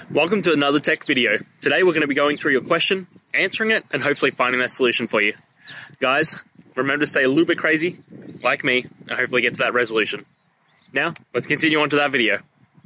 Welcome to another tech video. Today we're going to be going through your question, answering it, and hopefully finding that solution for you. Guys, remember to stay a little bit crazy, like me, and hopefully get to that resolution. Now, let's continue on to that video.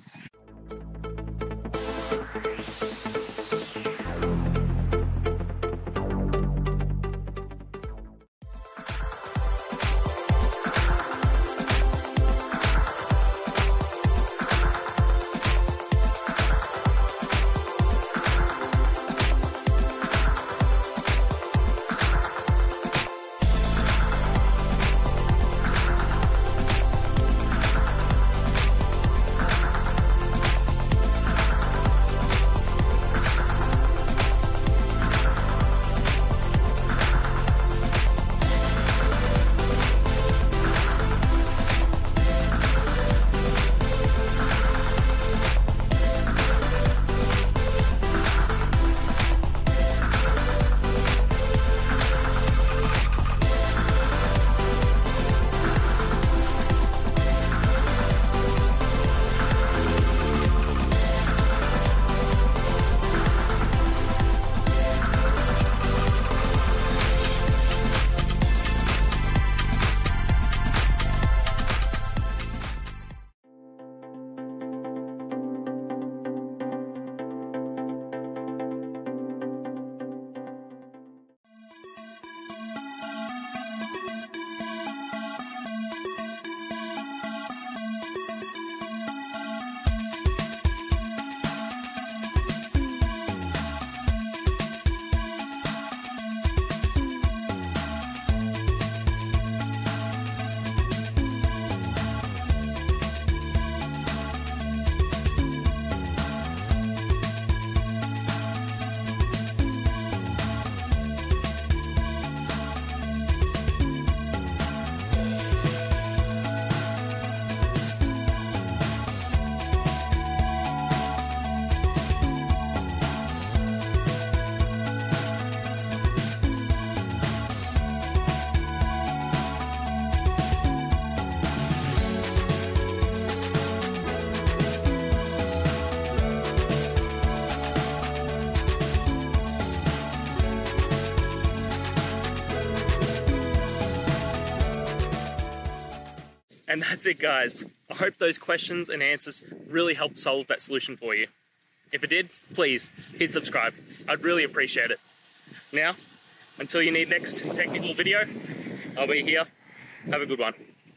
And that's it, guys. I hope those questions and answers really helped solve that solution for you. If it did, please hit subscribe. I'd really appreciate it. Now, until you need next technical video, I'll be here. Have a good one.